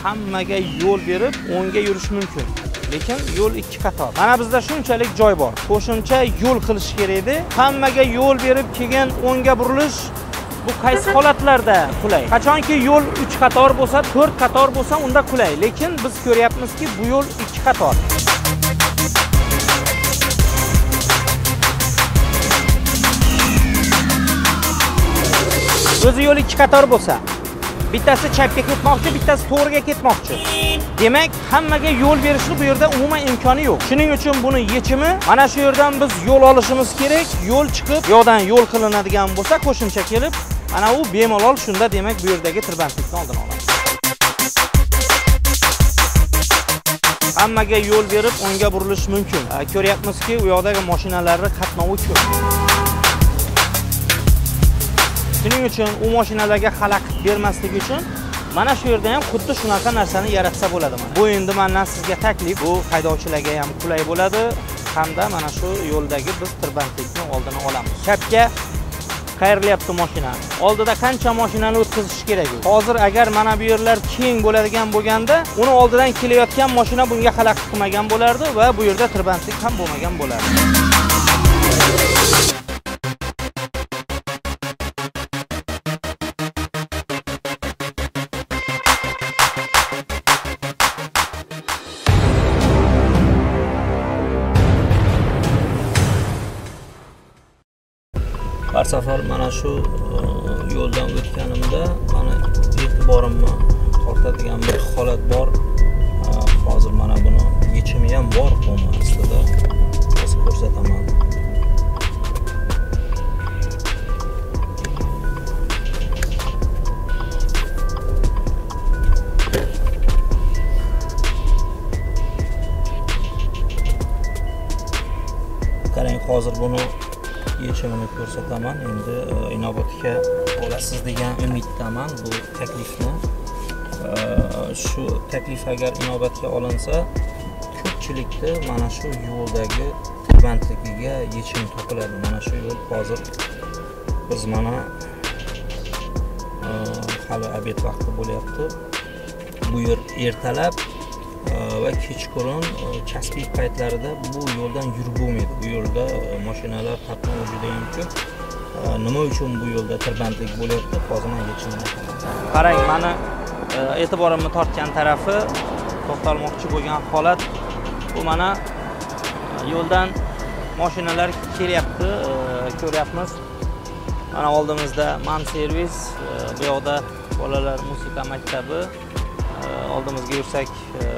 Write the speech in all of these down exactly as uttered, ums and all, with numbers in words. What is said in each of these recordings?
hammaga yo'l berib o'ngga yurish mumkin. Lekin yo'l ikki qator. Mana bizda shunchalik joy bor. Qo'shimcha yo'l qilish kerak edi. Hammaga yo'l berib keyin o'ngga burilish bu qaysi holatlarda qulay? Qachonki yo'l uch qator bo'lsa, to'rt qator bo'lsa, unda qulay. Lekin biz ko'ryapmizki, bu yo'l ikki qator. O'zi yo'l ikki qator bo'lsa, bittasi chapga ketmoqchi, bittasi to'g'riga ketmoqchi. Demak, hammaga yo'l berishni bu yerda umuman imkoni yo'q. Shuning uchun buni yechimi mana shu yerdan biz yo'l olishimiz kerak. Yo'l chiqib, yo'dan yo'l qilinadigan bo'lsa, qo'shimcha kelib, mana u bemalol shunda demak bu yerdagi tirbandlikni oldini oladi. Hammaga yo'l berib o'ngga burilish mumkin. Ko'ryapmizki, u yoqdagi mashinalarning qatnovi ko'p. Shuning uchun u mashinalarga xalaqit bermaslik uchun mana shu yerda ham xuddi shunaqa narsani yaratsa bo'ladi. Bu endi mendan sizga taklif, bu haydovchilarga ham qulay bo'ladi hamda mana shu yo'ldagi biz tirbandlikni oldini olamiz. Chapga qayrilyapti mashina. Oldida qancha mashinani o'tkazish kerak? Hozir agar mana bu yerlar keng bo'ladigan bo'lganda, uni oldidan kelayotgan mashina bunga xalaqit qilmagan bo'lardi va bu yerda tirbandlik ham bo'lmagan bo'lardi. Har safar mana shu yo'ldan o'tganimda mana e'tiborimni tortadigan bir holat bor. Hozir mana buni yechimi ham bor bu aslida. Hozir ko'rsataman. Qarang, hozir buni yechimini ko'rsataman. Endi inobatga olasiz degan umiddaman bu taklifni. Shu taklif agar inobatga olinsa, ko'pchilikda mana shu yo'ldagi tirbandligiga yechim topiladi. Mana shu yo'l hozir biz mana hali obed vaqti bo'lyapti. Bu yer ertalab va kechqurun kasbiy paytlarida bu yo'ldan yurib bo'lmaydi. Bu yo'lda mashinalar qatnovi juda ham ko'p. Nima uchun bu yo'lda tirbandlik bo'lyapti? Hozir men yechimini aytaman. Qarang, meni e'tiborimni tortgan tarafi, to'xtalmoqchi bo'lgan holat bu mana yo'ldan mashinalar kelyapti, ko'ryapmiz. Mana oldimizda Man servis, bu yoqda bolalar musiqa maktabi. Oldimizga yursak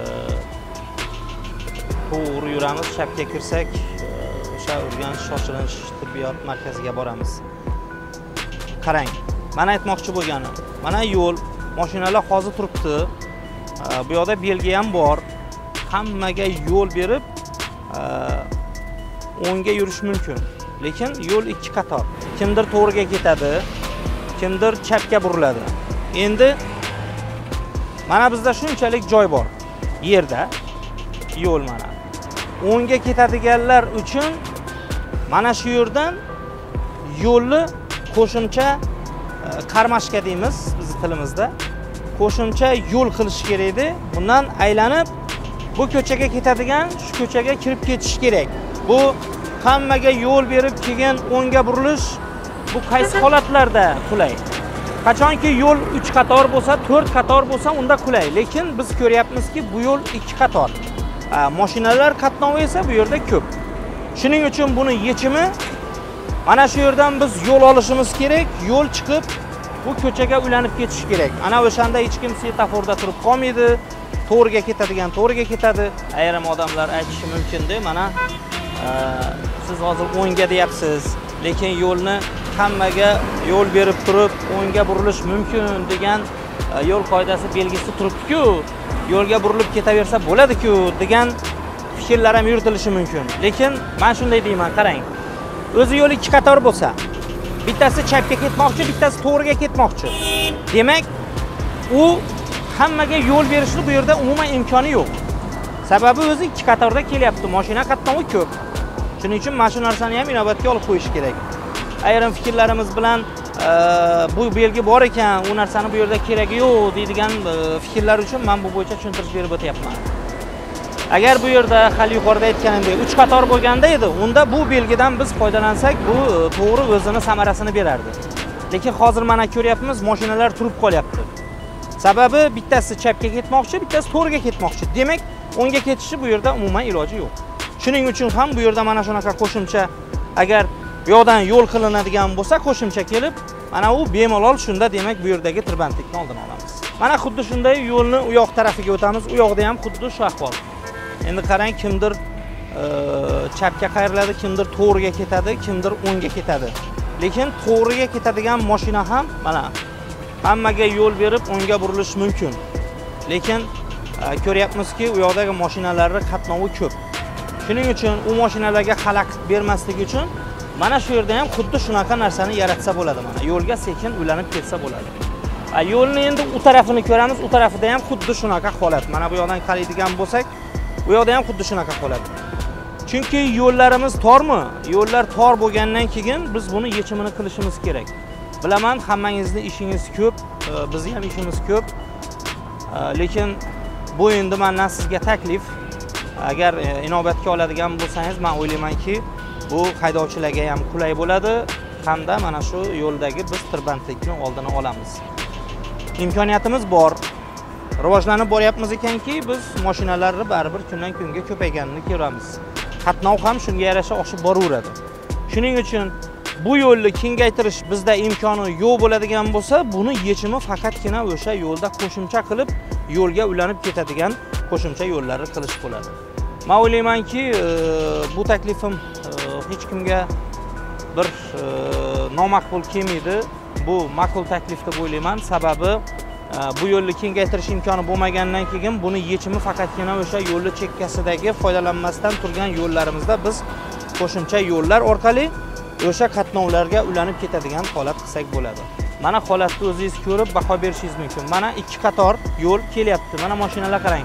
to'g'ri yuramiz, chapga kirsak o'sha Urganch shoshilinch tibbiyot markaziga boramiz. Qarang, mana aytmoqchi bo'lganim, mana yo'l, mashinalar hozir turibdi. Bu yoqda belgi ham bor. Hammaga yo'l berib o'ngga yurish mumkin. Lekin yo'l ikki qator. Kimdir to'g'riga ketadi, kimdir chapga buriladi. Endi mana bizda shunchalik joy bor. Yerda yo'l mana. O'ngga ketadiganlar uchun mana shu yerdan yo'lni qo'shimcha qarmashka deymiz biz tilimizda. Qo'shimcha yo'l qilish kerak edi. Bundan aylanib bu ko'chaga ketadigan shu ko'chaga kirib ketish kerak. Bu hammaga yo'l berib keyin o'ngga burilish bu qaysi holatlarda qulay? Qachonki yo'l uch qator bo'lsa, to'rt qator bo'lsa, unda qulay. Lekin biz ko'ryapmizki, bu yo'l ikki qator. Mashinalar qatnovi esa bu yerda ko'p. Shuning uchun buni yechimi mana shu yerdan biz yo'l olishimiz kerak. Yo'l chiqib bu ko'chaga ulanib ketish kerak. Ana o'shanda hech kim svetoforda turib qolmaydi. To'g'riga ketadigan to'g'riga ketadi. Ayrim odamlar aytishi mumkin-da, mana siz hozir o'ngga deyapsiz, lekin yo'lni hammaga yo'l berib turib o'ngga burilish mumkin degan yo'l qoidasi belgisi turibdi-ku. Yo'lga burilib ketaversa bo'ladi-ku degan fikrlar ham yuritilishi mumkin. Lekin men shunday deyman, qarang. O'zi yo'l ikki qator bo'lsa, bittasi chapga ketmoqchi, bittasi to'g'riga ketmoqchi. Demak, u hammaga yo'l berishni bu yerda umuman imkoni yo'q. Sababi o'zi ikki qatorda kelyapti, mashina qatnovi ko'p. Shuning uchun mana shu narsani ham inobatga olib qo'yish kerak. Ayrim fikrlarimiz bilan bu belgi bor ekan, u narsani bu yerda keragi yo'q deydigan fikrlar uchun men bu bo'yicha tushuntirish berib o'tyapman. Agar bu yerda hali yuqorida aytganimdek uch qator bo'lganda edi, unda bu belgidan biz foydalansak, bu to'g'ri o'zini samarasini berardi. Lekin hozir mana ko'ryapmiz, mashinalar turib qolyapti. Sababi bittasi chapga ketmoqchi, bittasi to'g'riga ketmoqchi. Demak, o'ngga ketishi bu yerda umuman iloji yo'q. Shuning uchun ham bu yerda mana shunaqa qo'shimcha, agar bu yoqdan yo'l qilinadigan bo'lsa, qo'shimcha kelib, mana u bemalol shunda demak bu yerdagi tirbandlikni oldini olamiz. Mana xuddi shunday yo'lni u yoq tarafiga o'tamiz, u yoqda ham xuddi shu ahvol. Endi qarang, kimdir chapga qayriladi, kimdir to'g'riga ketadi, kimdir o'ngga ketadi. Lekin to'g'riga ketadigan mashina ham mana hammaga yo'l berib o'ngga burilish mumkin. Lekin ko'ryapmizki, u yoqdagi mashinalarning qatnovi ko'p. Shuning uchun u mashinalarga xalaqit bermaslik uchun mana shu yerda ham xuddi shunaqa narsani yaratsa bo'ladi. Mana yo'lga sekin ulanib ketsa bo'ladi. Va yo'lni endi u tarafini ko'ramiz, u tarafida ham xuddi shunaqa holat. Mana bu yoqdan qaraydigan bo'lsak, bu yoqda ham xuddi shunaqa holat. Chunki yo'llarimiz tormi? Yo'llar tor bo'lgandan keyin biz buni yechimini qilishimiz kerak. Bilaman, hammangizning ishingiz ko'p, bizning ham ishimiz ko'p. Lekin bu endi mendan sizga taklif. Agar inobatga oladigan bo'lsangiz, men o'ylaymanki, bu haydovchilarga ham qulay bo'ladi, hamda mana shu yo'ldagi biz tirbandlikni oldini olamiz. Imkoniyatimiz bor. Rivojlanib boryapmiz ekanki, biz mashinalarni baribir kundan kunga ko'payganini ko'ramiz. Qatnov ham shunga yarasha oshib boraveradi. Shuning uchun bu yo'lni kengaytirish bizda imkoni yo'q bo'ladigan bo'lsa, buni yechimi faqatgina o'sha yo'lda qo'shimcha qilib, yo'lga ulanib ketadigan qo'shimcha yo'llarni qilish bo'ladi. Men o'ylaymanki, bu taklifim hech kimga bir nomaqbul kelmaydi. Bu ma'qul taklif deb o'ylayman. Sababi bu yo'lni kengaytirish imkoni bo'lmagandan keyin buni yechimi faqatgina o'sha yo'lni chekkasidagi foydalanmasdan turgan yo'llarimizda biz qo'shimcha yo'llar orqali o'sha qatnovlarga ulanib ketadigan holat qilsak bo'ladi. Mana holatni o'zingiz ko'rib baho berishingiz mumkin. Mana ikki qator yo'l kelyapti. Mana mashinalar qarang.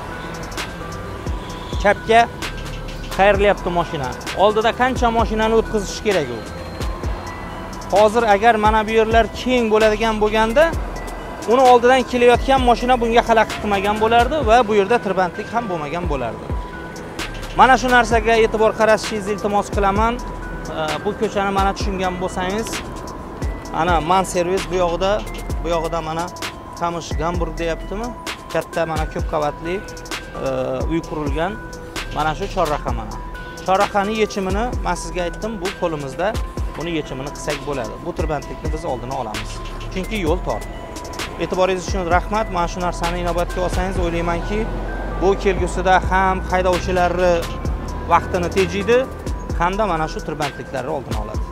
Chapga qayrilyapti mashina. Oldida qancha mashinani o'tkazish kerak u? Hozir agar mana bu yerlar keng bo'ladigan bo'lganda, uni oldidan kelayotgan mashina bunga xalaqit qilmagan bo'lardi va bu yerda tirbandlik ham bo'lmagan bo'lardi. Mana shu narsaga e'tibor qaratishingizni iltimos qilaman. Bu ko'chani mana tushungan bo'lsangiz, ana man servis bu yoqda, bu yoqda mana Qamish Gamburg deyaptimi? Katta mana ko'p qavatli uy qurilgan. Mana shu chorraha mana. Chorrahaning yechimini men sizga aytdim, bu qo'limizda. Buni yechimini qilsak bo'ladi. Bu tirbandlikni biz oldini olamiz. Chunki yo'l tor. E'tiboringiz uchun rahmat. Mana shu narsani inobatga olsangiz, o'ylaymanki, bu kelgusida ham haydovchilarning vaqtini tejaydi, hamda mana shu tirbandliklarni oldini oladi.